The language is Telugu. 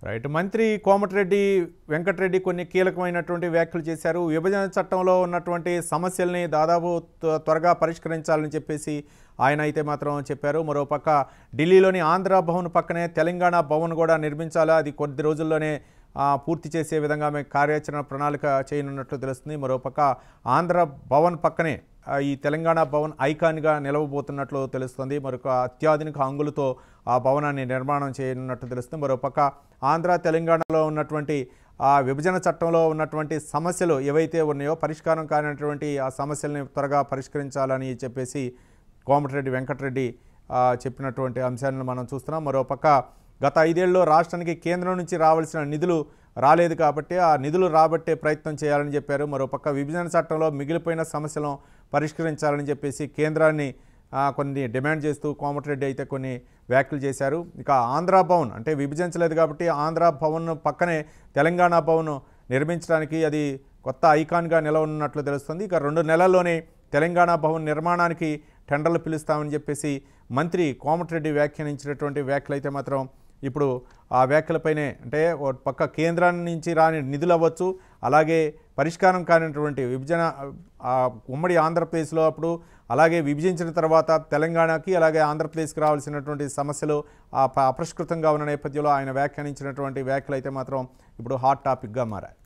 రైట్. మంత్రి కోమటి రెడ్డి వెంకటరెడ్డి కొన్ని కీలకమైనటువంటి వ్యాఖ్యలు చేశారు. విభజన చట్టంలో ఉన్నటువంటి సమస్యల్ని దాదాపు త్వరగా పరిష్కరించాలని చెప్పేసి ఆయన అయితే మాత్రం చెప్పారు. మరోపక్క ఢిల్లీలోని ఆంధ్ర భవన్ పక్కనే తెలంగాణ భవన్ కూడా నిర్మించాలా, అది కొద్ది రోజుల్లోనే పూర్తి చేసే విధంగా మేము కార్యాచరణ ప్రణాళిక చేయనున్నట్లు తెలుస్తుంది. మరోపక్క ఆంధ్ర భవన్ పక్కనే ఈ తెలంగాణ భవన్ ఐకాన్గా నిలవబోతున్నట్లు తెలుస్తుంది. మరొక అత్యాధునిక హంగులతో ఆ భవనాన్ని నిర్మాణం చేయనున్నట్టు తెలుస్తుంది. మరోపక్క ఆంధ్ర తెలంగాణలో ఉన్నటువంటి ఆ విభజన చట్టంలో ఉన్నటువంటి సమస్యలు ఏవైతే ఉన్నాయో పరిష్కారం కానటువంటి ఆ సమస్యల్ని త్వరగా పరిష్కరించాలని చెప్పేసి కోమటిరెడ్డి వెంకటరెడ్డి చెప్పినటువంటి అంశాలను మనం చూస్తున్నాం. మరోపక్క గత 5 ఏళ్ళలో రాష్ట్రానికి కేంద్రం నుంచి రావాల్సిన నిధులు రాలేదు కాబట్టి ఆ నిధులు రాబట్టే ప్రయత్నం చేయాలని చెప్పారు. మరోపక్క విభజన చట్టంలో మిగిలిపోయిన సమస్యలను పరిష్కరించాలని చెప్పేసి కేంద్రాన్ని కొన్ని డిమాండ్ చేస్తూ కోమటిరెడ్డి అయితే కొన్ని వ్యాఖ్యలు చేశారు. ఇక ఆంధ్ర భవన్ అంటే విభజించలేదు కాబట్టి ఆంధ్ర భవన్ పక్కనే తెలంగాణ భవన్ నిర్మించడానికి అది కొత్త ఐకాన్గా నిలవనున్నట్లు తెలుస్తుంది. ఇక 2 నెలల్లోనే తెలంగాణ భవన్ నిర్మాణానికి టెండర్లు పిలుస్తామని చెప్పేసి మంత్రి కోమటిరెడ్డి వ్యాఖ్యానించినటువంటి వ్యాఖ్యలు అయితే మాత్రం ఇప్పుడు ఆ వ్యాఖ్యలపైనే అంటే పక్క కేంద్రం నుంచి రాని నిధులు అవ్వచ్చు, అలాగే పరిష్కారం కానిటువంటి విభజన ఉమ్మడి ఆంధ్రప్రదేశ్లో అప్పుడు అలాగే విభజించిన తర్వాత తెలంగాణకి అలాగే ఆంధ్రప్రదేశ్కి రావాల్సినటువంటి సమస్యలు అపరిష్కృతంగా ఉన్న నేపథ్యంలో ఆయన వ్యాఖ్యానించినటువంటి వ్యాఖ్యలు అయితే మాత్రం ఇప్పుడు హాట్ టాపిక్గా మారాయి.